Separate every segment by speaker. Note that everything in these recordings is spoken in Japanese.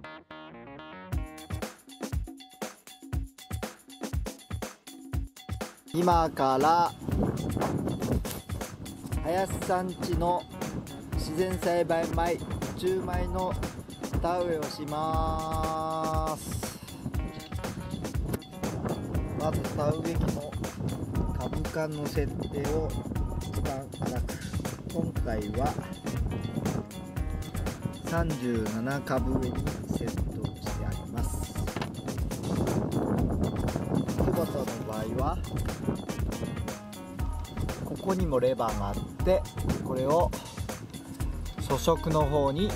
Speaker 1: 今から林さん家の自然栽培米10枚の田植えをします。まず田植え機の株間の設定を一番粗く、今回は37株植えにセットしてあります。久保田の場合はここにもレバーがあって、これを粗食の方に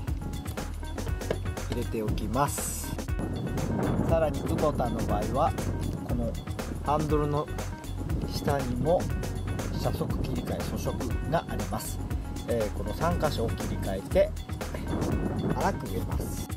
Speaker 1: 入れておきます。さらに久保田の場合はこのハンドルの下にも車速切り替え粗食があります。この3箇所を切り替えて粗く植えます。